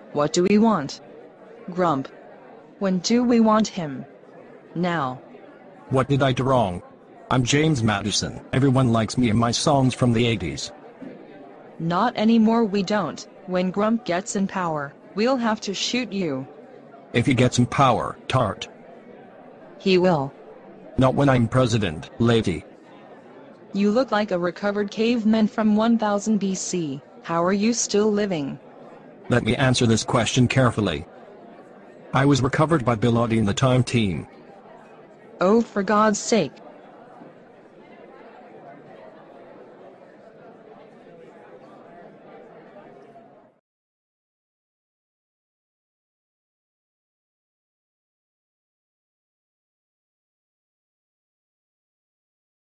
What do we want? Grump. When do we want him? Now. What did I do wrong? I'm James Madison. Everyone likes me and my songs from the 80s. Not anymore, we don't. When Grump gets in power, we'll have to shoot you. If he gets in power, tart. He will. Not when I'm president, lady. You look like a recovered caveman from 1000 BC. How are you still living? Let me answer this question carefully. I was recovered by Bill Oddie and the Time Team. Oh, for God's sake.